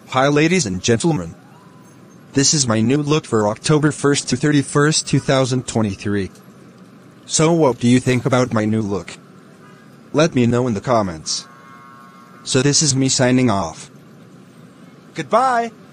Hi ladies and gentlemen. This is my new look for October 1st to 31st, 2023. So what do you think about my new look? Let me know in the comments. So this is me signing off. Goodbye!